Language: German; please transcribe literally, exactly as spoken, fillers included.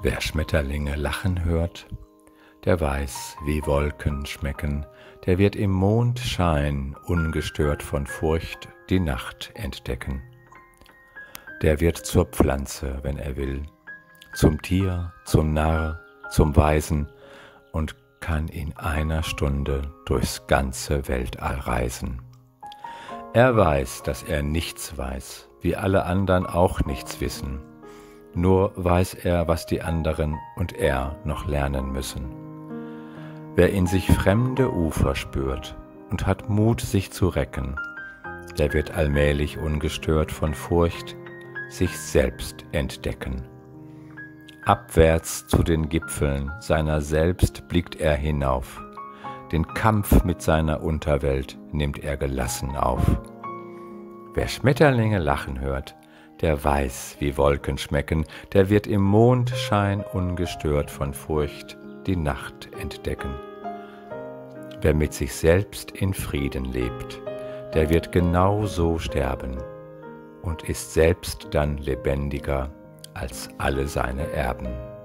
Wer Schmetterlinge lachen hört, der weiß, wie Wolken schmecken, der wird im Mondschein ungestört von Furcht die Nacht entdecken. Der wird zur Pflanze, wenn er will, zum Tier, zum Narr, zum Weisen und kann in einer Stunde durchs ganze Weltall reisen. Er weiß, dass er nichts weiß, wie alle anderen auch nichts wissen. Nur weiß er, was die anderen und er noch lernen müssen. Wer in sich fremde Ufer spürt und hat Mut, sich zu recken, der wird allmählich ungestört von Furcht sich selbst entdecken. Abwärts zu den Gipfeln seiner selbst blickt er hinauf, den Kampf mit seiner Unterwelt nimmt er gelassen auf. Wer Schmetterlinge lachen hört, der weiß, wie Wolken schmecken, der wird im Mondschein ungestört von Furcht die Nacht entdecken. Wer mit sich selbst in Frieden lebt, der wird genau so sterben und ist selbst dann lebendiger als alle seine Erben.